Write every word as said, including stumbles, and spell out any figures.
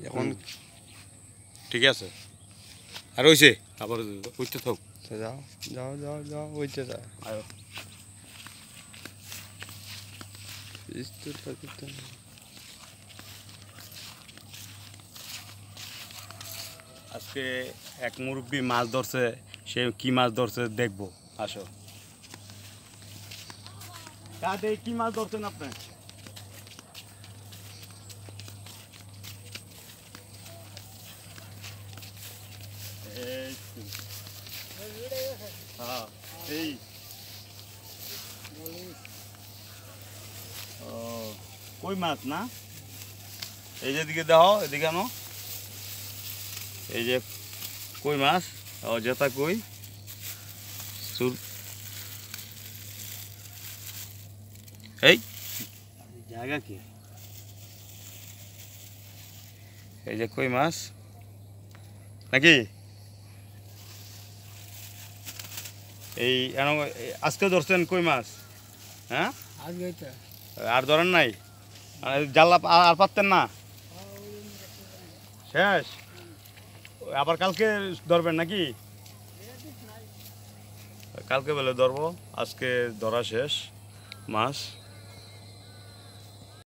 এখন ঠিক আছে আর হইছে আবার উঠতে থাক যাও যাও যাও যাও ওইতে যা আয়ো আজকে এক মুরব্বী মাছ ধরছে সে কি মাছ ধরছে দেখবো আসো কাটে কি মাছ ধরছেন আপনি হ্যাঁ এই ও কই মাছ না এই যে এদিকে দাও এদিকে আনো এই যে কই মাছ ও জেতা কই সুর এই জায়গা কি এই যে কই মাছ নাকি এই আজকে ধরছেন কই মাছ হ্যাঁ আর ধরেন নাই জাল্লা আর পারতেন না শেষ আবার কালকে ধরবেন নাকি কালকে বলে ধরবো আজকে ধরা শেষ মাছ